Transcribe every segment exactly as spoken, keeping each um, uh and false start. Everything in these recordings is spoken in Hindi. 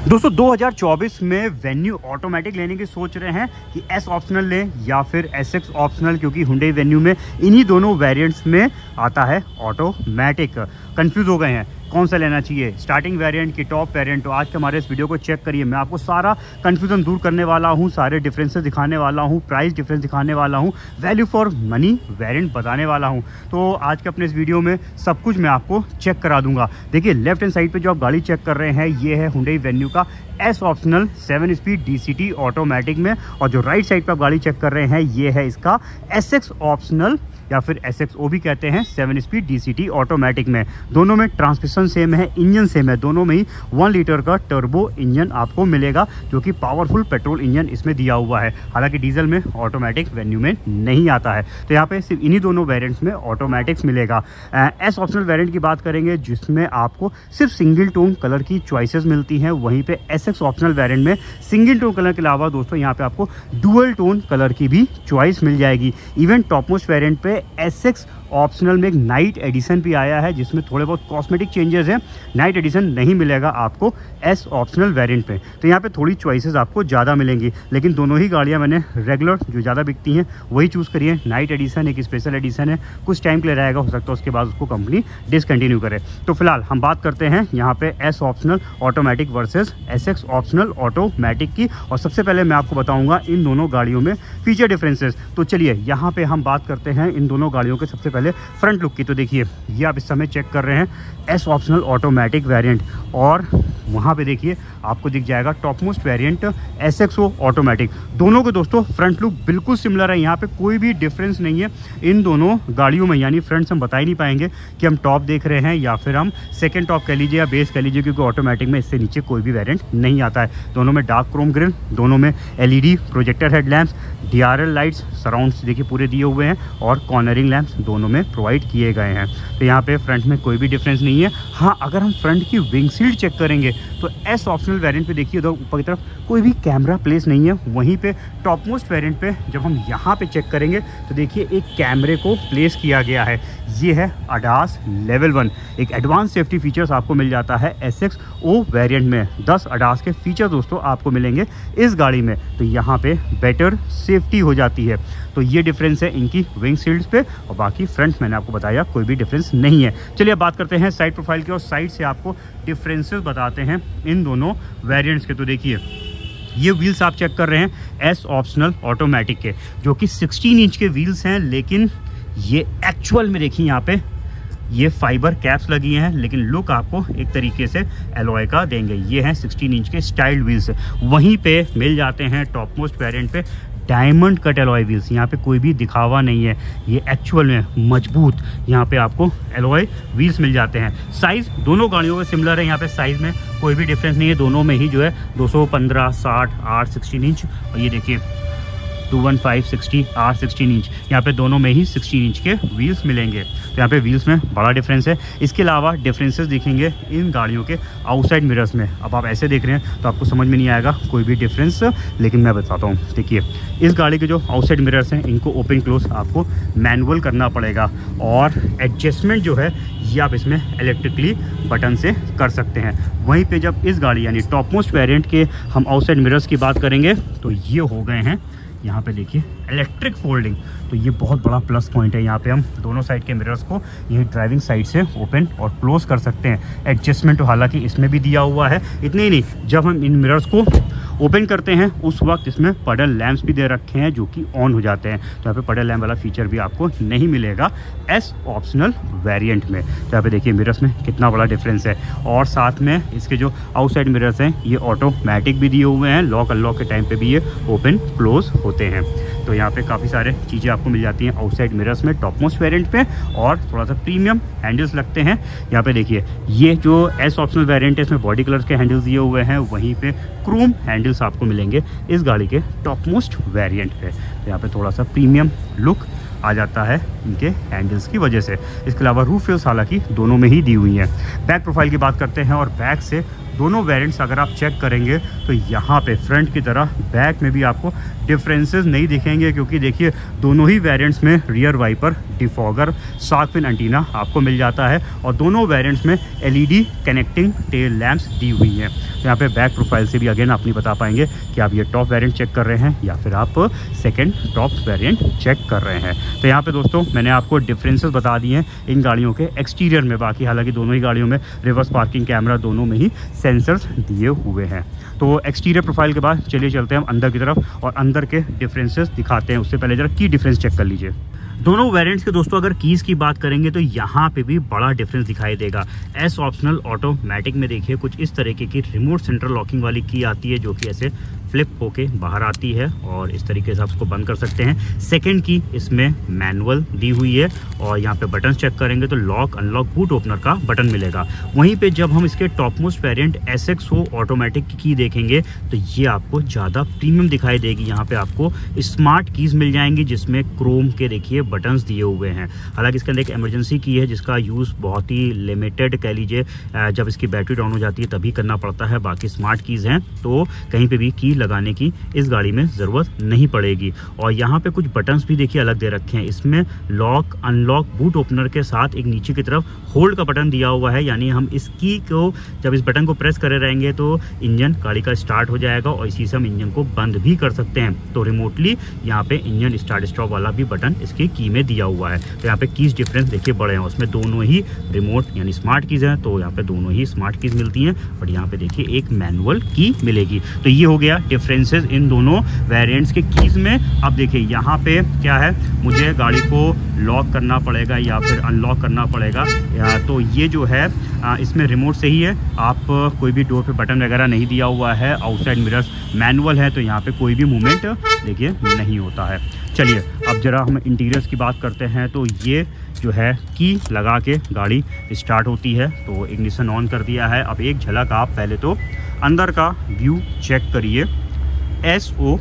दोस्तों दो हज़ार चौबीस में वेन्यू ऑटोमेटिक लेने की सोच रहे हैं कि एस ऑप्शनल लें या फिर एस एक्स ऑप्शनल, क्योंकि हुंडई वेन्यू में इन्हीं दोनों वेरिएंट्स में आता है ऑटोमेटिक। कंफ्यूज हो गए हैं कौन सा लेना चाहिए, स्टार्टिंग वेरिएंट की टॉप वेरिएंट। तो आज के हमारे इस वीडियो को चेक करिए, मैं आपको सारा कंफ्यूजन दूर करने वाला हूं, सारे डिफरेंसेस दिखाने वाला हूं, प्राइस डिफरेंस दिखाने वाला हूं, वैल्यू फॉर मनी वेरिएंट बताने वाला हूं। तो आज के अपने इस वीडियो में सब कुछ मैं आपको चेक करा दूंगा। देखिए लेफ्ट हैंड साइड पे जो आप गाड़ी चेक कर रहे हैं ये है हुंडई वेन्यू का S optional seven speed DCT automatic में, और जो राइट साइड पे आप गाड़ी चेक कर रहे हैं ये है इसका एस एक्स ऑप्शनल या फिर एस एक्स ओ भी कहते हैं, सेवन स्पीड डीसीटी ऑटोमेटिक में। दोनों में ट्रांसमिशन सेम है, इंजन सेम है, दोनों में ही वन लीटर का टर्बो इंजन आपको मिलेगा जो कि पावरफुल पेट्रोल इंजन इसमें दिया हुआ है। हालांकि डीजल में ऑटोमेटिक वेन्यू में नहीं आता है, तो यहाँ पे सिर्फ इन्हीं दोनों वेरिएंट्स में ऑटोमेटिक्स मिलेगा। एस ऑप्शनल वेरिएंट की बात करेंगे जिसमें आपको सिर्फ सिंगल टोन कलर की चॉइसेस मिलती हैं, वहीं पे एस एक्स ऑप्शनल वेरिएंट में सिंगल टोन कलर के अलावा दोस्तों यहाँ पे आपको डुअल टोन कलर की भी चॉइस मिल जाएगी। इवन टॉप मोस्ट वेरिएंट पे एस एक्स ऑप्शनल में एक नाइट एडिशन भी आया है जिसमें थोड़े बहुत कॉस्मेटिक चेंजेस हैं। नाइट एडिशन नहीं मिलेगा आपको एस ऑप्शनल वेरिएंट पे, तो यहाँ पे थोड़ी चॉइसेस आपको ज़्यादा मिलेंगी। लेकिन दोनों ही गाड़ियाँ मैंने रेगुलर जो ज़्यादा बिकती हैं वही चूज़ करिए। नाइट एडिशन एक स्पेशल एडिशन है, कुछ टाइम के लिए रहेगा, हो सकता है उसके बाद उसको कंपनी डिसकंटिन्यू करे। तो फिलहाल हम बात करते हैं यहाँ पे S optional automatic versus S X optional automatic की, और सबसे पहले मैं आपको बताऊँगा इन दोनों गाड़ियों में फीचर डिफरेंसेस। तो चलिए यहाँ पे हम बात करते हैं इन दोनों गाड़ियों के सबसे पहले फ्रंट लुक की। तो देखिए ये आप इस समय चेक कर रहे हैं एस ऑप्शनल ऑटोमेटिक वेरिएंट, और वहाँ पे देखिए आपको दिख जाएगा top most variant S X O automatic. दोनों के दोस्तों फ्रंट लुक बिल्कुल सिमिलर है, यहाँ पे कोई भी डिफरेंस नहीं है इन दोनों गाड़ियों में। यानी फ्रंट्स हम बता ही नहीं पाएंगे कि हम टॉप देख रहे हैं या फिर हम सेकेंड टॉप कह लीजिए या बेस कह लीजिए, क्योंकि ऑटोमेटिक में इससे नीचे कोई भी वेरिएंट नहीं आता है। दोनों में डार्क क्रोम ग्रिल, दोनों में LED projector headlamps, DRL lights surrounds देखिए पूरे दिए हुए हैं, और कॉर्नरिंग लैंप्स दोनों में प्रोवाइड किए गए हैं। तो यहाँ पे फ्रंट में कोई भी डिफरेंस नहीं है। हाँ, अगर हम फ्रंट की विंग शील्ड चेक करेंगे तो एस ऑप्शनल वेरिएंट पे देखिए उधर ऊपर की तरफ कोई भी कैमरा प्लेस नहीं है। वहीं पे टॉप मोस्ट वेरिएंट पे जब हम यहाँ पे चेक करेंगे तो देखिए एक कैमरे को प्लेस किया गया है। ये है अडास लेवल वन, एक एडवांस सेफ्टी फीचर्स आपको मिल जाता है एस एक्स ओ वेरिएंट में। दस अडास के फीचर दोस्तों आपको मिलेंगे इस गाड़ी में, तो यहाँ पे बेटर सेफ्टी हो जाती है। तो ये डिफरेंस है इनकी विंग शील्ड्स पे, और बाकी फ्रंट मैंने आपको बताया कोई भी डिफरेंस नहीं है। चलिए बात करते हैं साइड प्रोफाइल की, और साइड से आपको डिफरेंसेस बताते हैं इन दोनों वेरिएंट्स के। तो देखिए ये व्हील्स आप चेक कर रहे हैं एस ऑप्शनल ऑटोमेटिक के, जो कि सोलह इंच के व्हील्स हैं, लेकिन ये एक्चुअल में देखिए यहाँ पे ये फाइबर कैप्स लगी हैं, लेकिन लुक आपको एक तरीके से एलॉय का देंगे। ये हैं सोलह इंच के स्टाइल्ड व्हील्स। वहीं पे मिल जाते हैं टॉप मोस्ट वेरिएंट पे डायमंड कट एलॉय व्हील्स। यहाँ पे कोई भी दिखावा नहीं है, ये एक्चुअल में मजबूत यहाँ पे आपको एलॉय व्हील्स मिल जाते हैं। साइज़ दोनों गाड़ियों का सिमिलर है, यहाँ पे साइज़ में कोई भी डिफरेंस नहीं है। दोनों में ही जो है दो सौ पंद्रह, साठ, आठ, सोलह इंच, और ये देखिए two one five, sixty, R sixteen inch, यहाँ पे दोनों में ही सोलह इंच के व्हील्स मिलेंगे। तो यहाँ पे व्हील्स में बड़ा डिफरेंस है। इसके अलावा डिफरेंसेस दिखेंगे इन गाड़ियों के आउटसाइड मिरर्स में। अब आप ऐसे देख रहे हैं तो आपको समझ में नहीं आएगा कोई भी डिफरेंस, लेकिन मैं बताता हूँ। देखिए इस गाड़ी के जो आउटसाइड मिरर्स हैं इनको ओपन क्लोज आपको मैनुअल करना पड़ेगा, और एडजस्टमेंट जो है ये आप इसमें इलेक्ट्रिकली बटन से कर सकते हैं। वहीं पे जब इस गाड़ी यानी टॉप मोस्ट वेरिएंट के हम आउटसाइड मिरर्स की बात करेंगे तो ये हो गए हैं यहाँ पे देखिए इलेक्ट्रिक फोल्डिंग। तो ये बहुत बड़ा प्लस पॉइंट है। यहाँ पे हम दोनों साइड के मिरर्स को यही ड्राइविंग साइड से ओपन और क्लोज कर सकते हैं। एडजस्टमेंट तो हालांकि इसमें भी दिया हुआ है। इतने ही नहीं, जब हम इन मिरर्स को ओपन करते हैं उस वक्त इसमें पडल लैंप्स भी दे रखे हैं जो कि ऑन हो जाते हैं। तो यहाँ पे पडल लैंप वाला फीचर भी आपको नहीं मिलेगा एस ऑप्शनल वेरिएंट में। तो यहाँ पे देखिए मिरर्स में कितना बड़ा डिफरेंस है, और साथ में इसके जो आउटसाइड मिरर्स हैं ये ऑटोमेटिक भी दिए हुए हैं। लॉक अनलॉक के टाइम पे भी ये ओपन क्लोज होते हैं। तो यहाँ पे काफ़ी सारे चीज़ें आपको मिल जाती हैं आउटसाइड मिरर्स में टॉप मोस्ट वेरिएंट पे, और थोड़ा सा प्रीमियम हैंडल्स लगते हैं। यहाँ पे देखिए ये जो एस ऑप्शनल वेरिएंट है इसमें बॉडी कलर्स के हैंडल्स दिए हुए हैं, वहीं पे क्रोम हैंडल्स आपको मिलेंगे इस गाड़ी के टॉप मोस्ट वेरिएंट पे। तो यहाँ पे थोड़ा सा प्रीमियम लुक आ जाता है इनके हैंडल्स की वजह से। इसके अलावा रूफ रेल्स हालांकि दोनों में ही दी हुई हैं। बैक प्रोफाइल की बात करते हैं, और बैक से दोनों वेरिएंट्स अगर आप चेक करेंगे तो यहाँ पे फ्रंट की तरह बैक में भी आपको डिफरेंसेस नहीं दिखेंगे, क्योंकि देखिए दोनों ही वेरिएंट्स में rear wiper, defogger, shark fin antenna आपको मिल जाता है और दोनों वेरिएंट्स में एलईडी कनेक्टिंग टेल लैंप्स दी हुई हैं। तो यहाँ पे बैक प्रोफाइल से भी अगेन आप नहीं बता पाएंगे कि आप ये टॉप वेरिएंट चेक कर रहे हैं या फिर आप सेकंड टॉप वेरिएंट चेक कर रहे हैं। तो यहाँ पे दोस्तों मैंने आपको डिफरेंसेस बता दिए हैं इन गाड़ियों के एक्सटीरियर में। बाकी हालांकि दोनों ही गाड़ियों में रिवर्स पार्किंग कैमरा दोनों में ही सेंसर्स दिए हुए हैं। तो एक्सटीरियर प्रोफाइल के बाद चलिए चलते हैं हम अंदर की तरफ और अंदर के डिफरेंसेस दिखाते हैं। उससे पहले जरा की डिफरेंस चेक कर लीजिए। दोनों वेरिएंट्स के दोस्तों अगर कीज की बात करेंगे तो यहाँ पे भी बड़ा डिफरेंस दिखाई देगा। एस ऑप्शनल ऑटोमेटिक में देखिए कुछ इस तरीके की रिमोट सेंट्रल लॉकिंग वाली की आती है, जो कि ऐसे फ्लिप होके बाहर आती है और इस तरीके से आप उसको बंद कर सकते हैं। सेकंड की इसमें मैनुअल दी हुई है और यहाँ पे बटन चेक करेंगे तो लॉक अनलॉक बूट ओपनर का बटन मिलेगा। वहीं पे जब हम इसके top most variant S X O automatic की, की देखेंगे तो ये आपको ज़्यादा प्रीमियम दिखाई देगी। यहाँ पे आपको स्मार्ट कीज मिल जाएंगी जिसमें क्रोम के देखिए बटन्स दिए हुए हैं। हालांकि इसके अंदर एक इमरजेंसी की है जिसका यूज़ बहुत ही लिमिटेड कह लीजिए, जब इसकी बैटरी डाउन हो जाती है तभी करना पड़ता है। बाकी स्मार्ट कीज़ हैं तो कहीं पे भी की लगाने की इस गाड़ी में ज़रूरत नहीं पड़ेगी। और यहाँ पे कुछ बटन्स भी देखिए अलग दे रखे हैं। इसमें लॉक अनलॉक बूट ओपनर के साथ एक नीचे की तरफ होल्ड का बटन दिया हुआ है, यानी हम इस की को जब इस बटन को प्रेस करे रहेंगे तो इंजन गाड़ी का स्टार्ट हो जाएगा और इसी से हम इंजन को बंद भी कर सकते हैं। तो रिमोटली यहाँ पे इंजन स्टार्ट स्टॉप वाला भी बटन इसकी की में दिया हुआ है। तो यहाँ पे कीज डिफरेंस देखिए बड़े हैं, उसमें दोनों ही रिमोट यानी स्मार्ट कीज हैं, तो यहाँ पे दोनों ही स्मार्ट कीज मिलती हैं और यहाँ पे देखिए एक मैनुअल की मिलेगी। तो ये हो गया डिफरेंसेस इन दोनों वेरिएंट्स के कीज में। अब देखिए यहाँ पे क्या है, मुझे गाड़ी को लॉक करना पड़ेगा या फिर अनलॉक करना पड़ेगा। तो ये जो है इसमें रिमोट से ही है, आप कोई भी डोर पे बटन वगैरह नहीं दिया हुआ है। आउटसाइड मिरर्स मैनुअल है तो यहाँ पे कोई भी मूवमेंट देखिए नहीं होता है। चलिए अब जरा हम इंटीरियर्स की बात करते हैं। तो ये जो है की लगा के गाड़ी स्टार्ट होती है, तो इग्निशन ऑन कर दिया है। अब एक झलक आप पहले तो अंदर का व्यू चेक करिए एस ओ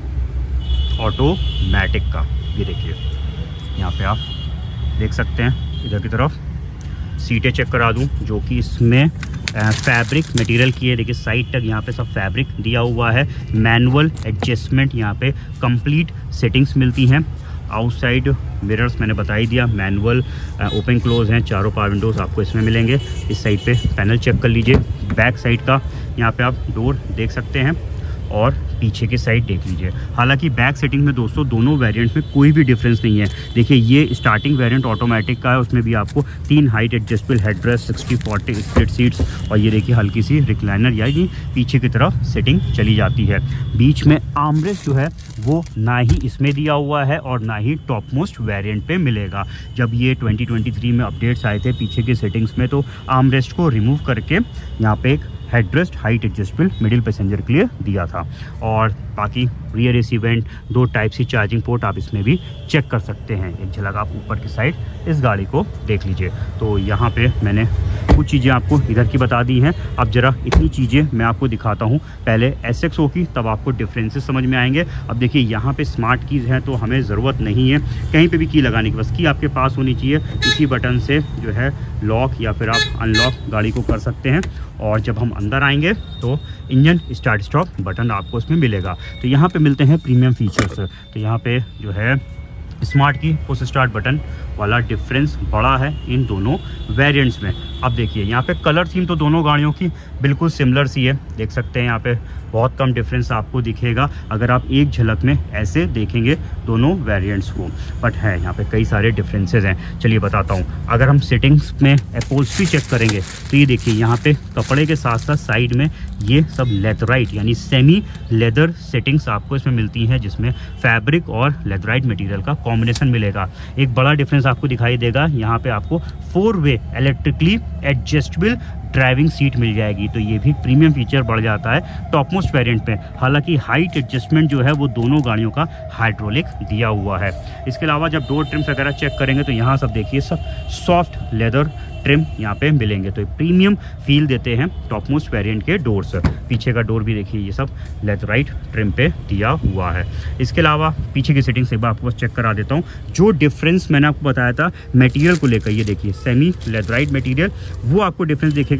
ऑटोमेटिक का। ये देखिए यहाँ पे आप देख सकते हैं, इधर की तरफ सीटें चेक करा दूं जो कि इसमें फैब्रिक मटेरियल की है। देखिए साइड तक यहाँ पे सब फैब्रिक दिया हुआ है। मैनुअल एडजस्टमेंट यहाँ पे कंप्लीट सेटिंग्स मिलती हैं। आउटसाइड मिरर्स मैंने बता ही दिया, मैनुअल ओपन क्लोज हैं। चारों पावर विंडोज आपको इसमें मिलेंगे। इस साइड पे पैनल चेक कर लीजिए। बैक साइड का यहाँ पे आप डोर देख सकते हैं और पीछे की साइड देख लीजिए। हालांकि बैक सेटिंग में दोस्तों दोनों वेरिएंट्स में कोई भी डिफरेंस नहीं है। देखिए ये स्टार्टिंग वेरिएंट ऑटोमेटिक का है, उसमें भी आपको तीन height adjustable headrest, sixty forty split seats और ये देखिए हल्की सी रिक्लाइनर यानी पीछे की तरफ सेटिंग चली जाती है। बीच में आर्मरेस्ट जो है वो ना ही इसमें दिया हुआ है और ना ही टॉप मोस्ट वेरिएंट पे मिलेगा। जब ये ट्वेंटी ट्वेंटी थ्री में अपडेट्स आए थे पीछे की सेटिंग्स में तो आर्मरेस्ट को रिमूव करके यहाँ पे एक headrest height adjustable middle passenger के लिए दिया था। और बाकी रियर एसी वेंट, दो टाइप सी चार्जिंग पोर्ट आप इसमें भी चेक कर सकते हैं। एक झलक आप ऊपर की साइड इस गाड़ी को देख लीजिए। तो यहाँ पे मैंने कुछ चीज़ें आपको इधर की बता दी हैं। अब जरा इतनी चीज़ें मैं आपको दिखाता हूँ पहले एस एक्स ओ की, तब आपको डिफरेंसेस समझ में आएंगे। अब देखिए यहाँ पे स्मार्ट कीज़ हैं तो हमें ज़रूरत नहीं है कहीं पे भी की लगाने की, बस की आपके पास होनी चाहिए। इसी बटन से जो है लॉक या फिर आप अनलॉक गाड़ी को कर सकते हैं। और जब हम अंदर आएंगे तो इंजन स्टार्ट स्टॉप बटन आपको इसमें मिलेगा। तो यहाँ पे मिलते हैं प्रीमियम फीचर्स। तो यहाँ पे जो है smart key push start button वाला डिफरेंस बड़ा है इन दोनों वेरिएंट्स में। अब देखिए यहाँ पे कलर थीम तो दोनों गाड़ियों की बिल्कुल सिमिलर सी है, देख सकते हैं यहाँ पे बहुत कम डिफरेंस आपको दिखेगा अगर आप एक झलक में ऐसे देखेंगे दोनों वेरिएंट्स को, बट है यहाँ पे कई सारे डिफरेंसेस हैं। चलिए बताता हूँ। अगर हम सेटिंग्स में अपहोल्स्ट्री चेक करेंगे तो ये देखिए यहाँ पे कपड़े के साथ साथ साइड में ये सब लेदराइट यानी सेमी लेदर सेटिंग्स आपको इसमें मिलती हैं, जिसमें फैब्रिक और लेदराइट मटेरियल का कॉम्बिनेशन मिलेगा। एक बड़ा डिफरेंस आपको दिखाई देगा, यहाँ पे आपको four way electrically adjustable driving seat मिल जाएगी। तो ये भी प्रीमियम फीचर बढ़ जाता है टॉप मोस्ट वेरिएंट पे। हालांकि हाइट एडजस्टमेंट जो है वो दोनों गाड़ियों का हाइड्रोलिक दिया हुआ है। इसके अलावा जब डोर ट्रिम्स वगैरह चेक करेंगे तो यहाँ सब देखिए सब सॉफ्ट लेदर ट्रिम यहाँ पे मिलेंगे, तो प्रीमियम फील देते हैं टॉप मोस्ट वेरिएंट के डोर्स। पीछे का डोर भी देखिए ये सब लेदराइट ट्रिम पे दिया हुआ है। इसके अलावा पीछे की सेटिंग्स एक बार आपको बस चेक करा देता हूँ। जो डिफरेंस मैंने आपको बताया था मटेरियल को लेकर, ये देखिए सेमी लेदराइट मटेरियल, वो आपको डिफरेंस दिखेगा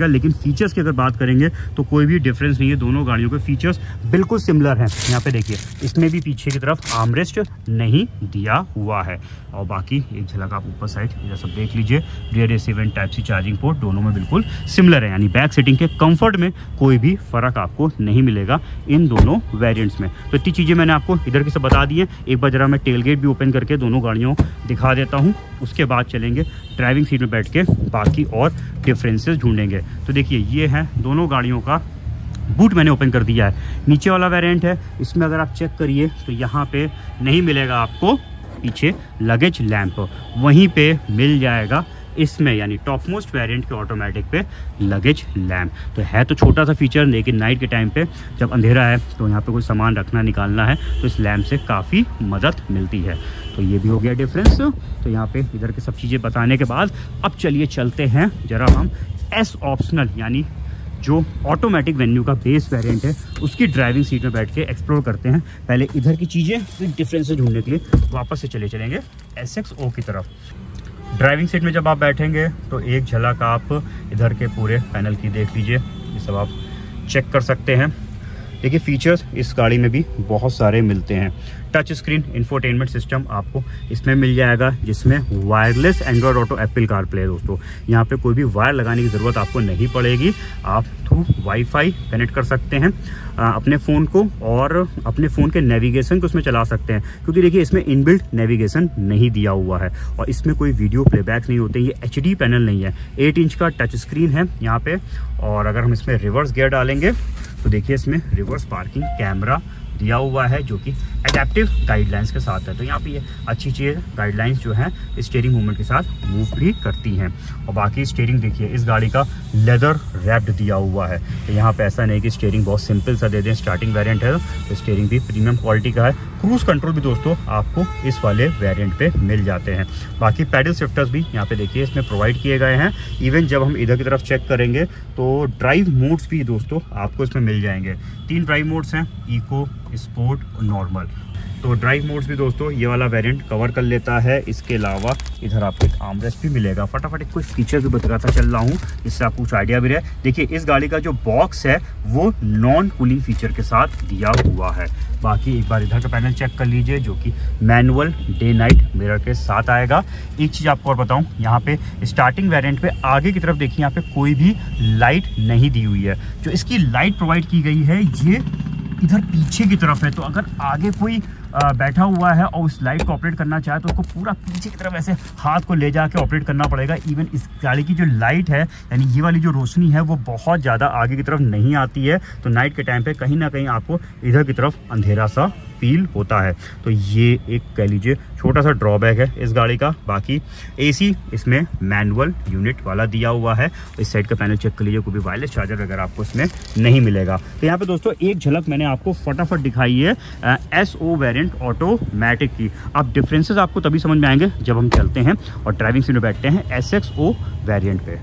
मिलेगा, लेकिन फीचर्स की अगर बात करेंगे तो कोई भी डिफरेंस नहीं है। दोनों गाड़ियों के फीचर्स बिल्कुल सिमिलर हैं। यहाँ पे देखिए, इसमें भी पीछे की तरफ आर्मरेस्ट नहीं दिया हुआ है। और बाकी एक झलक आप ऊपर साइड ये सब देख लीजिए, rear AC vent, type C charging port दोनों में बिल्कुल सिमिलर है, यानी बैक सीटिंग के कंफर्ट में कोई भी फर्क आपको नहीं मिलेगा इन दोनों वेरिएंट्स में। तो इतनी चीज़ें मैंने आपको इधर की सब बता दी हैं। एक बार जरा मैं टेलगेट भी ओपन करके दोनों गाड़ियों दिखा देता हूँ, उसके बाद चलेंगे ड्राइविंग सीट में बैठ के बाकी और डिफरेंसेस ढूंढेंगे। तो देखिए, ये है दोनों गाड़ियों का बूट मैंने ओपन कर दिया है। नीचे वाला वेरिएंट है, इसमें अगर आप चेक करिए तो यहाँ पे नहीं मिलेगा आपको पीछे लगेज लैंप, वहीं पे मिल जाएगा इसमें, यानी टॉप मोस्ट वेरिएंट के ऑटोमेटिक पे लगेज लैंप। तो है तो छोटा सा फीचर, लेकिन नाइट के टाइम पे जब अंधेरा है तो यहाँ पे कोई सामान रखना निकालना है तो इस लैंप से काफ़ी मदद मिलती है। तो ये भी हो गया डिफरेंस। तो यहाँ पे इधर की सब चीज़ें बताने के बाद अब चलिए चलते हैं जरा हम एस ऑप्शनल यानी जो ऑटोमेटिक वेन्यू का बेस वेरिएंट है उसकी ड्राइविंग सीट में बैठ के एक्सप्लोर करते हैं। पहले इधर की चीज़ें, फिर डिफरेंसेस ढूंढने के लिए वापस से चले चलेंगे एस एक्स ओ की तरफ। ड्राइविंग सीट में जब आप बैठेंगे तो एक झलक आप इधर के पूरे पैनल की देख लीजिए, ये सब आप चेक कर सकते हैं। देखिए, फीचर्स इस गाड़ी में भी बहुत सारे मिलते हैं। टच स्क्रीन इंफोटेनमेंट सिस्टम आपको इसमें मिल जाएगा, जिसमें wireless Android Auto Apple CarPlay. दोस्तों, यहाँ पे कोई भी वायर लगाने की ज़रूरत आपको नहीं पड़ेगी, आप थ्रू वाईफाई कनेक्ट कर सकते हैं आ, अपने फ़ोन को, और अपने फ़ोन के नेविगेशन को उसमें चला सकते हैं। क्योंकि देखिए, इसमें इनबिल्ट नेविगेशन नहीं दिया हुआ है और इसमें कोई वीडियो प्लेबैक नहीं होते। ये एच डी पैनल नहीं है, एट इंच का टच स्क्रीन है यहाँ पे। और अगर हम इसमें रिवर्स गियर डालेंगे तो देखिए, इसमें रिवर्स पार्किंग कैमरा दिया हुआ है जो कि एडेप्टिव गाइडलाइंस के साथ है। तो यहाँ पे ये अच्छी चीज़, गाइडलाइंस जो है स्टीयरिंग मूवमेंट के साथ मूव भी करती हैं। और बाकी स्टीयरिंग देखिए, इस गाड़ी का लेदर रैप्ड दिया हुआ है। तो यहाँ पे ऐसा नहीं कि स्टीयरिंग बहुत सिंपल सा दे दें, स्टार्टिंग वेरिएंट है तो स्टीयरिंग भी प्रीमियम क्वालिटी का है। क्रूज कंट्रोल भी दोस्तों आपको इस वाले वेरिएंट पे मिल जाते हैं। बाकी पैडल शिफ्टर्स भी यहाँ पे देखिए इसमें प्रोवाइड किए गए हैं। इवन जब हम इधर की तरफ चेक करेंगे तो ड्राइव मोड्स भी दोस्तों आपको इसमें मिल जाएंगे। तीन ड्राइव मोड्स हैं, इको, स्पोर्ट और नॉर्मल। तो ड्राइव मोड्स भी दोस्तों ये वाला वेरिएंट कवर कर लेता है। इसके अलावा इधर आपको एक आर्मरेस्ट भी मिलेगा। फटाफट कुछ फीचर भी बताता चल रहा हूँ, जिससे आपको कुछ आइडिया भी रहे। देखिए, इस गाड़ी का जो बॉक्स है वो नॉन कूलिंग फीचर के साथ दिया हुआ है। बाकी एक बार इधर का पैनल चेक कर लीजिए, जो कि मैनुअल डे नाइट मिरर के साथ आएगा। एक चीज़ आपको और बताऊँ, यहाँ पे स्टार्टिंग वेरिएंट पे आगे की तरफ देखिए, यहाँ पे कोई भी लाइट नहीं दी हुई है। जो इसकी लाइट प्रोवाइड की गई है ये इधर पीछे की तरफ है। तो अगर आगे कोई आ, बैठा हुआ है और उस लाइट को ऑपरेट करना चाहे तो उसको पूरा पीछे की तरफ ऐसे हाथ को ले जाके ऑपरेट करना पड़ेगा। इवन इस गाड़ी की जो लाइट है, यानी ये वाली जो रोशनी है, वो बहुत ज़्यादा आगे की तरफ नहीं आती है। तो नाइट के टाइम पे कहीं ना कहीं आपको इधर की तरफ अंधेरा सा फील होता है। तो ये एक कह लीजिए छोटा सा ड्रॉबैक है इस गाड़ी का। बाकी एसी इसमें मैनुअल यूनिट वाला दिया हुआ है। इस साइड का पैनल चेक कर लीजिए, कोई भी वायरलेस चार्जर वगैरह आपको इसमें नहीं मिलेगा। तो यहाँ पे दोस्तों एक झलक मैंने आपको फटाफट दिखाई है एस ओ वेरिएंट ऑटोमेटिक की। अब डिफरेंसेस आपको तभी समझ में आएंगे जब हम चलते हैं और ड्राइविंग सीट में बैठते हैं एस एक्स ओ वेरिएंट पे।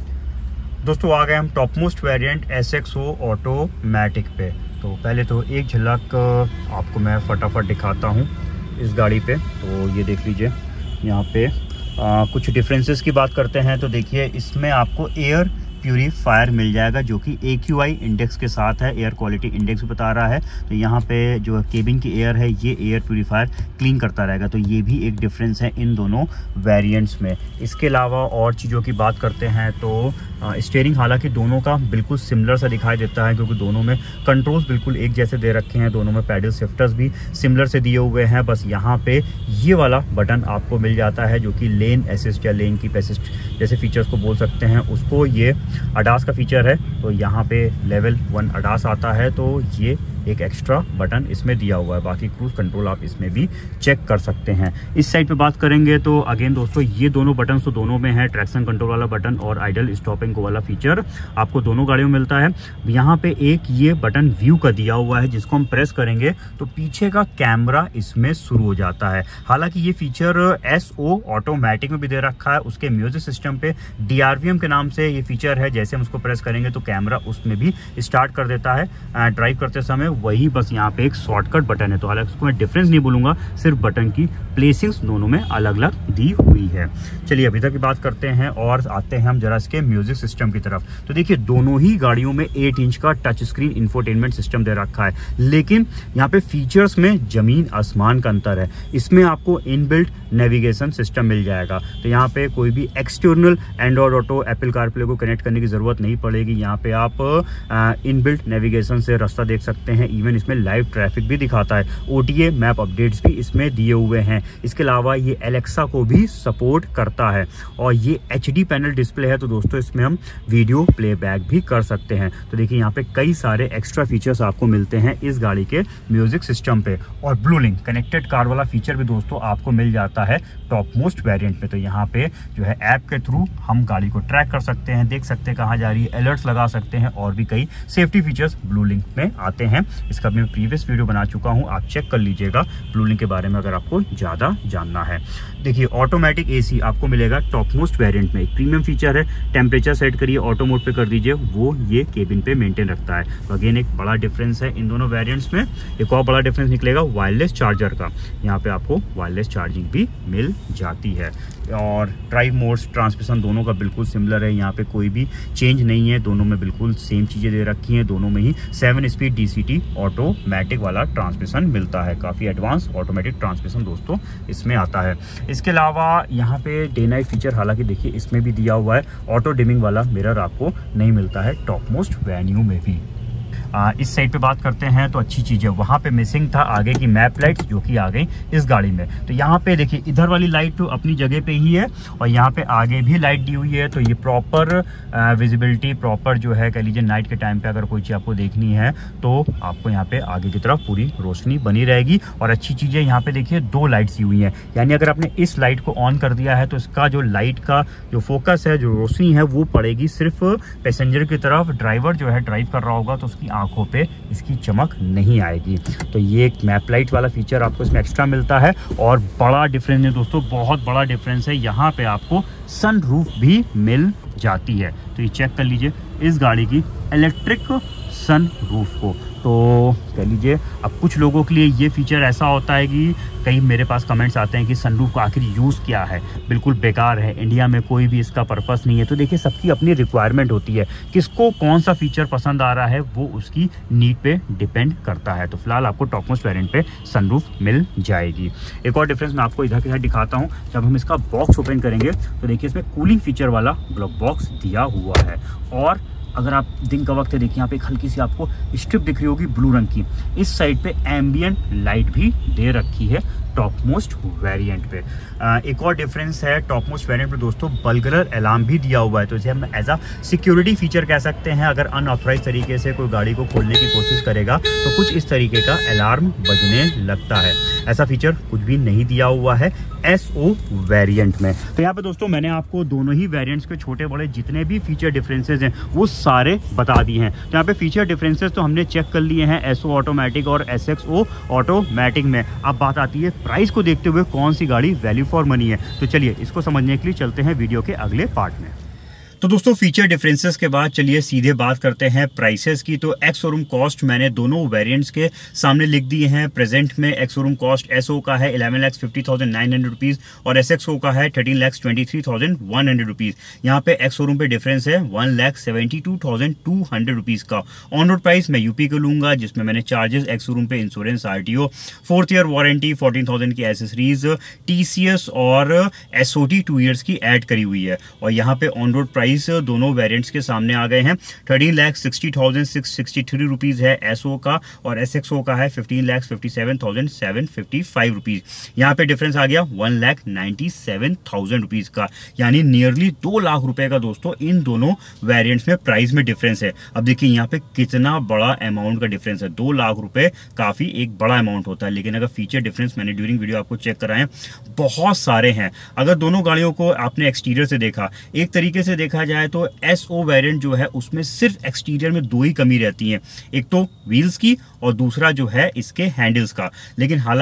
दोस्तों आ गए हम top most variant S X O automatic पे। तो पहले तो एक झलक आपको मैं फटाफट दिखाता हूँ इस गाड़ी पे। तो ये देख लीजिए, यहाँ पे आ, कुछ डिफरेंसेस की बात करते हैं तो देखिए, इसमें आपको एयर प्यूरीफायर मिल जाएगा, जो कि ए क्यू आई इंडेक्स के साथ है। एयर क्वालिटी इंडेक्स भी बता रहा है। तो यहाँ पे जो केबिन की एयर है, ये एयर प्यूरीफायर क्लीन करता रहेगा। तो ये भी एक डिफरेंस है इन दोनों वेरिएंट्स में। इसके अलावा और चीज़ों की बात करते हैं तो स्टीयरिंग हालांकि दोनों का बिल्कुल सिमिलर सा दिखाई देता है, क्योंकि दोनों में कंट्रोल्स बिल्कुल एक जैसे दे रखे हैं। दोनों में पैडल शिफ्टर्स भी सिमिलर से दिए हुए हैं। बस यहाँ पे ये वाला बटन आपको मिल जाता है, जो कि लेन असिस्ट या लेन कीप असिस्ट जैसे फीचर्स को बोल सकते हैं, उसको ये अडास का फीचर है। तो यहाँ पे लेवल वन अडास आता है, तो ये एक एक्स्ट्रा बटन इसमें दिया हुआ है। बाकी क्रूज कंट्रोल आप इसमें भी चेक कर सकते हैं। इस साइड पे बात करेंगे तो अगेन दोस्तों, ये दोनों बटन तो दोनों में है। ट्रैक्शन कंट्रोल वाला बटन और आइडल स्टॉपिंग को वाला फीचर आपको दोनों गाड़ियों में मिलता है। यहाँ पे एक ये बटन व्यू का दिया हुआ है, जिसको हम प्रेस करेंगे तो पीछे का कैमरा इसमें शुरू हो जाता है। हालांकि ये फीचर एस ओ ऑटोमेटिक में भी दे रखा है। उसके म्यूजिक सिस्टम पे डी आर वी एम के नाम से ये फीचर फीचर है, जैसे हम उसको प्रेस करेंगे तो कैमरा उसमें भी स्टार्ट कर देता है ड्राइव करते समय। वही बस यहाँ पे एक शॉर्टकट बटन है, तो हालांकि उसको मैं डिफरेंस नहीं बोलूंगा, सिर्फ बटन की प्लेसिंग्स दोनों में अलग अलग दी हुई है। चलिए अभी तक की बात करते हैं और आते हैं हम जरा इसके म्यूजिक सिस्टम की तरफ। तो देखिए दोनों ही गाड़ियों में एट इंच का टच स्क्रीन इंफोटेनमेंट सिस्टम दे रखा है, लेकिन यहाँ पे फीचर्स में जमीन आसमान का अंतर है। इसमें आपको इनबिल्ट नेविगेशन सिस्टम मिल जाएगा, तो यहाँ पे कोई भी external Android Auto, Apple CarPlay को कनेक्ट करने की जरूरत नहीं पड़ेगी। यहाँ पे आप इनबिल्ट नेविगेशन से रास्ता देख सकते हैं, इवन इसमें लाइव ट्रैफिक भी दिखाता है। ओटीए मैप अपडेट्स भी इसमें दिए हुए हैं। इसके अलावा ये एलेक्सा को भी सपोर्ट करता है और ये एचडी पैनल डिस्प्ले है, तो दोस्तों इसमें हम वीडियो प्लेबैक भी कर सकते हैं। तो देखिए यहाँ पे कई सारे एक्स्ट्रा फीचर्स आपको मिलते हैं इस गाड़ी के म्यूजिक सिस्टम पे। और ब्लू लिंक कनेक्टेड कार वाला फीचर भी दोस्तों आपको मिल जाता है टॉप मोस्ट वेरिएंट पे। तो यहाँ पे जो है ऐप के थ्रू हम गाड़ी को ट्रैक कर सकते हैं, देख सकते हैं कहाँ जा रही है, अलर्ट्स लगा सकते हैं और भी कई सेफ्टी फीचर्स ब्लू लिंक में आते हैं। इसका मैं प्रीवियस वीडियो बना चुका हूँ, आप चेक कर लीजिएगा ब्लू लिंक के बारे में अगर आपको ज्यादा जानना है। देखिए ऑटोमेटिक एसी आपको मिलेगा टॉप मोस्ट वेरिएंट में, एक प्रीमियम फीचर है। टेम्परेचर सेट करिए, ऑटो मोड पे कर दीजिए, वो ये केबिन पे मेंटेन रखता है। तो अगेन एक बड़ा डिफरेंस है इन दोनों वेरिएंट्स में। एक और बड़ा डिफरेंस निकलेगा वायरलेस चार्जर का, यहाँ पे आपको वायरलेस चार्जिंग भी मिल जाती है। और ड्राइव मोड्स, ट्रांसमिशन दोनों का बिल्कुल सिमिलर है, यहाँ पे कोई भी चेंज नहीं है, दोनों में बिल्कुल सेम चीजें दे रखी हैं। दोनों में ही सेवन स्पीड डीसीटी ऑटोमेटिक वाला ट्रांसमिशन मिलता है, काफी एडवांस ऑटोमेटिक ट्रांसमिशन दोस्तों इसमें आता है। इसके अलावा यहाँ पे डे नाइट फीचर हालांकि देखिए इसमें भी दिया हुआ है, ऑटो डिमिंग वाला मिरर आपको नहीं मिलता है टॉप मोस्ट वेन्यू में भी। आ, इस साइड पे बात करते हैं तो अच्छी चीज़ है, वहाँ पे मिसिंग था आगे की मैप लाइट्स जो कि आ गई इस गाड़ी में। तो यहाँ पे देखिए इधर वाली लाइट तो अपनी जगह पे ही है और यहाँ पे आगे भी लाइट दी हुई है, तो ये प्रॉपर विजिबिलिटी, प्रॉपर जो है कह लीजिए नाइट के टाइम पे अगर कोई चीज़ आपको देखनी है तो आपको यहाँ पे आगे की तरफ पूरी रोशनी बनी रहेगी। और अच्छी चीज़ है यहाँ पे देखिए दो लाइट्स दी हुई हैं, यानी अगर आपने इस लाइट को ऑन कर दिया है तो इसका जो लाइट का जो फोकस है, जो रोशनी है, वो पड़ेगी सिर्फ पैसेंजर की तरफ। ड्राइवर जो है ड्राइव कर रहा होगा तो उसकी आंखों पे इसकी चमक नहीं आएगी। तो ये एक मैप लाइट वाला फीचर आपको इसमें एक्स्ट्रा मिलता है। और बड़ा डिफरेंस है दोस्तों, बहुत बड़ा डिफरेंस है, यहाँ पे आपको सन रूफ भी मिल जाती है। तो ये चेक कर लीजिए इस गाड़ी की इलेक्ट्रिक सन रूफ को। तो कह लीजिए अब कुछ लोगों के लिए ये फीचर ऐसा होता है कि कई मेरे पास कमेंट्स आते हैं कि सनरूफ का आखिर यूज़ क्या है, बिल्कुल बेकार है, इंडिया में कोई भी इसका पर्पस नहीं है। तो देखिए सबकी अपनी रिक्वायरमेंट होती है, किसको कौन सा फीचर पसंद आ रहा है वो उसकी नीड पे डिपेंड करता है। तो फिलहाल आपको टॉप मोस्ट वेरिएंट पे सनरूफ मिल जाएगी। एक और डिफरेंस मैं आपको इधर के साथ दिखाता हूँ, जब हम इसका बॉक्स ओपन करेंगे तो देखिए इसमें कूलिंग फीचर वाला ग्लव बॉक्स दिया हुआ है। और अगर आप दिन का वक्त है देखिए यहाँ पे एक हल्की सी आपको स्ट्रिप दिख रही होगी ब्लू रंग की, इस साइड पे एम्बियंट लाइट भी दे रखी है टॉप मोस्ट वेरिएंट पे। आ, एक और डिफरेंस है टॉप मोस्ट वेरिएंट पे दोस्तों, बर्गलर अलार्म भी दिया हुआ है, तो इसे हम एज अ सिक्योरिटी फीचर कह सकते हैं। अगर अनऑथराइज तरीके से कोई गाड़ी को खोलने की कोशिश करेगा तो कुछ इस तरीके का अलार्म बजने लगता है। ऐसा फीचर कुछ भी नहीं दिया हुआ है एसओ वेरिएंट में। तो यहाँ पे दोस्तों मैंने आपको दोनों ही वेरिएंट्स के छोटे बड़े जितने भी फीचर डिफरेंसेस हैं वो सारे बता दिए हैं। तो यहाँ पे फीचर डिफरेंसेस तो हमने चेक कर लिए हैं एसओ ऑटोमेटिक और एसएक्सओ ऑटोमेटिक में। अब बात आती है प्राइस को देखते हुए कौन सी गाड़ी वैल्यू फॉर मनी है। तो चलिए इसको समझने के लिए चलते हैं वीडियो के अगले पार्ट में। तो दोस्तों फीचर डिफरेंसेस के बाद चलिए सीधे बात करते हैं प्राइसेस की। तो एक्स शोरूम कॉस्ट मैंने दोनों वेरिएंट्स के सामने लिख दिए हैं। प्रेजेंट में एक्स शोरूम कॉस्ट एसओ का है eleven lakhs fifty thousand nine hundred rupees और एसएक्सओ का है thirteen lakhs twenty three thousand one hundred rupees. यहाँ पे एक्स शोरूम पे डिफरेंस है one lakh seventy two thousand two hundred rupees का। ऑन रोड प्राइस मैं यूपी को लूंगा, जिसमें मैंने चार्जेस एक्स शोरूम पे insurance, RTO, fourth year warranty, fourteen thousand की एसेसरीज, टीसीएस और एसओटी टू ईयर्स की ऐड करी हुई है। और यहाँ पे ऑन रोड प्राइस दोनों वेरिएंट्स के सामने आ गए हैं। Thirteen lakh sixty thousand six sixty three rupees है एसओ का और एसएक्सओ का है fifteen lakh fifty seven thousand seven fifty five rupees. यहाँ पे डिफरेंस आ गया one lakh ninety seven thousand rupees का, यानी नियरली दो लाख रुपए का दोस्तों इन दोनों वेरिएंट्स में प्राइस में डिफरेंस है। अब देखिए यहाँ पे कितना बड़ा अमाउंट का डिफरेंस है, दो लाख रुपए काफी एक बड़ा अमाउंट होता है। लेकिन अगर फीचर डिफरेंस मैंने ड्यूरिंग वीडियो आपको चेक कराए बहुत सारे हैं। अगर दोनों गाड़ियों को आपने एक्सटीरियर से देखा, एक तरीके से देखा जाए तो एसओ वेरिएंट जो है उसमें सिर्फ एक्सटीरियर में दो ही कमी रहती है, एक तो व्हील्स की और दूसरा जो है इसके हैंडल्स का। लेकिन हालांकि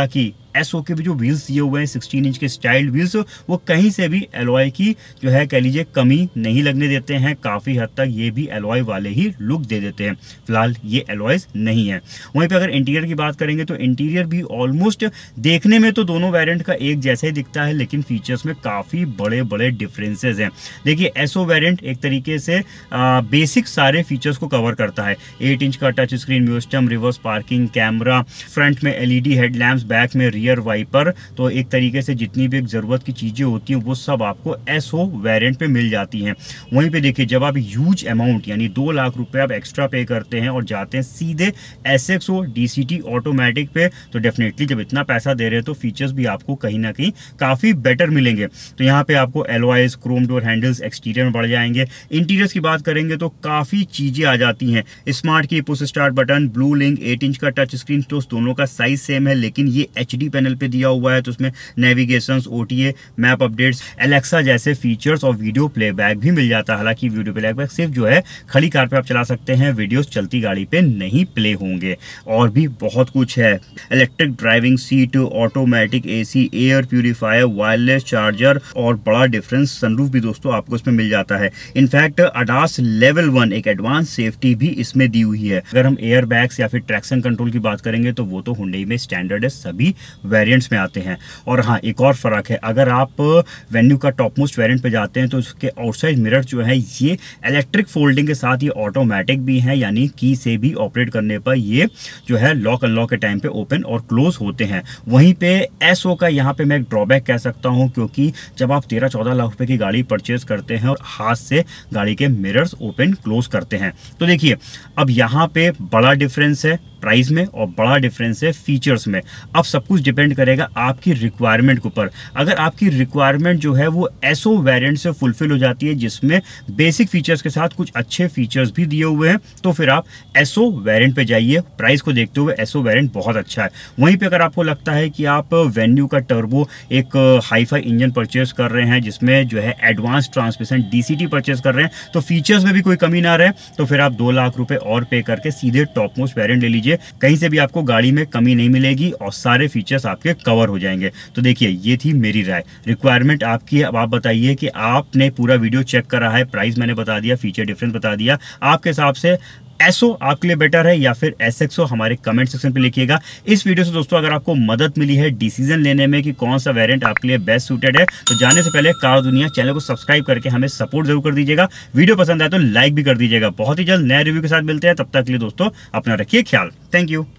एसओ के भी जो व्हील्स दिए हुए हैं सिक्सटीन इंच के स्टाइल्ड व्हील्स, वो कहीं से भी एलॉय की जो है कह लीजिए कमी नहीं लगने देते हैं। काफ़ी हद तक ये भी एलॉय वाले ही लुक दे देते हैं। फिलहाल ये एलॉयज नहीं है। वहीं पे अगर इंटीरियर की बात करेंगे तो इंटीरियर भी ऑलमोस्ट देखने में तो दोनों वेरिएंट का एक जैसा ही दिखता है, लेकिन फीचर्स में काफ़ी बड़े बड़े डिफरेंसेस हैं। देखिए एसओ वेरिएंट एक तरीके से आ, बेसिक सारे फीचर्स को कवर करता है। एट इंच का touch screen music system, reverse parking camera, front में एलईडी हेडलैम्प्स, बैक में रियर वाइपर, तो एक तरीके से जितनी भी एक ज़रूरत की चीज़ें होती हैं वो सब आपको एसओ वेरिएंट पे मिल जाती हैं। वहीं पे देखिए जब आप ह्यूज अमाउंट यानी दो लाख रुपए आप एक्स्ट्रा पे करते हैं और जाते हैं सीधे एसएक्सओ डीसीटी ऑटोमेटिक पे, तो डेफिनेटली जब इतना पैसा दे रहे हैं तो फीचर्स भी आपको कहीं ना कहीं काफ़ी बेटर मिलेंगे। तो यहाँ पे आपको alloys, chrome door handles exterior में बढ़ जाएंगे। इंटीरियर्स की बात करेंगे तो काफ़ी चीज़ें आ जाती हैं। Smart key push start button, blue link, eight inch का टच स्क्रीन, तो दोनों का साइज सेम है, लेकिन ये एचडी पैनल पे दिया हुआ है, तो उसमें navigation, OTA, map updates, Alexa जैसे फीचर्स और वीडियो प्लेबैक भी मिल जाता है। हालांकि वीडियो प्लेबैक सिर्फ जो है खड़ी कार पे आप चला सकते हैं, वीडियोस चलती गाड़ी पे नहीं प्ले होंगे। और भी बहुत कुछ है, electric driving seat, automatic AC, air purifier, wireless charger और बड़ा डिफरेंस सनरूफ भी दोस्तों आपको इसमें मिल जाता है। इनफैक्ट अडास लेवल वन एक एडवांस सेफ्टी भी इसमें दी हुई है। अगर हम एयर बैग्स या फिर ट्रैक्शन कंट्रोल की बात करेंगे तो वो तो हुंडई में स्टैंडर्ड है, सभी वेरिएंट्स में आते हैं। और हाँ, एक और फर्क है, अगर आप वेन्यू का टॉप मोस्ट वेरिएंट पे जाते हैं तो उसके आउटसाइड मिरर जो है ये इलेक्ट्रिक फोल्डिंग के साथ ये ऑटोमेटिक भी है, यानी की से भी ऑपरेट करने पर ये जो है लॉक अनलॉक के टाइम पे ओपन और क्लोज होते हैं। वहीं पे एसओ का यहाँ पे मैं एक ड्रॉबैक कह सकता हूँ, क्योंकि जब आप तेरह चौदह लाख रुपए की गाड़ी परचेज करते हैं और हाथ से गाड़ी के मिरर्स ओपन क्लोज करते हैं, तो देखिए अब यहाँ पे बड़ा डिफरेंस है प्राइस में और बड़ा डिफरेंस है फीचर्स में। अब सब कुछ डिपेंड करेगा आपकी रिक्वायरमेंट के ऊपर। अगर आपकी रिक्वायरमेंट जो है वो एसओ वेरिएंट से फुलफिल हो जाती है, जिसमें बेसिक फीचर्स के साथ कुछ अच्छे फीचर्स भी दिए हुए हैं, तो फिर आप एसओ वेरिएंट पे जाइए। प्राइस को देखते हुए एसओ वेरिएंट बहुत अच्छा है। वहीं पे अगर आपको लगता है कि आप वेन्यू का टर्बो एक हाईफाई इंजन परचेज कर रहे हैं, जिसमें जो है एडवांस ट्रांसमिशन डीसीटी परचेज कर रहे हैं, तो फीचर्स में भी कोई कमी ना रहे, तो फिर आप दो लाख रुपए और पे करके सीधे टॉप मोस्ट वेरिएंट ले लीजिए। कहीं से भी आपको गाड़ी में कमी नहीं मिलेगी और सारे फीचर्स आपके कवर हो जाएंगे। तो देखिए ये थी मेरी राय, रिक्वायरमेंट आपकी है। अब आप बताइए कि आपने पूरा वीडियो चेक करा है, प्राइस मैंने बता दिया, फीचर डिफरेंस बता दिया, आपके हिसाब से एसओ आपके लिए बेटर है या फिर एसएक्सओ, हमारे कमेंट सेक्शन पे लिखिएगा। इस वीडियो से दोस्तों अगर आपको मदद मिली है डिसीजन लेने में कि कौन सा वेरिएंट आपके लिए बेस्ट सूटेड है, तो जाने से पहले कार दुनिया चैनल को सब्सक्राइब करके हमें सपोर्ट जरूर कर दीजिएगा। वीडियो पसंद आए तो लाइक भी कर दीजिएगा। बहुत ही जल्द नए रिव्यू के साथ मिलते हैं, तब तक के लिए दोस्तों अपना रखिए ख्याल। Thank you.